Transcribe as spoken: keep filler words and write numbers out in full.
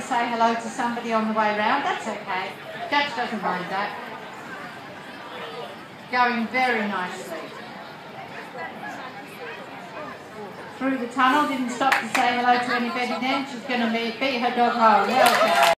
say hello to somebody on the way round. That's okay. Judge doesn't mind that. Going very nicely. Through the tunnel, didn't stop to say hello to anybody then. She's going to be, be her dog home. Well done.